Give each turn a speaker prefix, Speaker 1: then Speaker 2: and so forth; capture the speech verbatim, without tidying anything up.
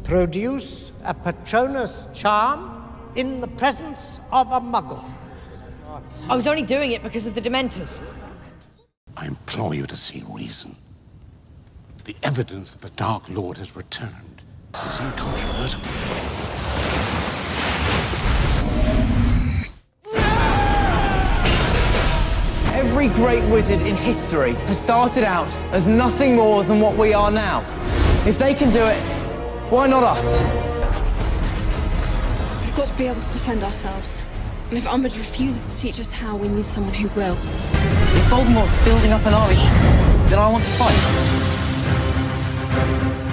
Speaker 1: produce a Patronus charm in the presence of a Muggle.
Speaker 2: I was only doing it because of the Dementors.
Speaker 3: I implore you to see reason. The evidence that the Dark Lord has returned is incontrovertible.
Speaker 4: Every great wizard in history has started out as nothing more than what we are now. If they can do it, why not us?
Speaker 5: We've got to be able to defend ourselves. And if Umbridge refuses to teach us how, we need someone who will.
Speaker 4: If Voldemort's building up an army, then I want to fight.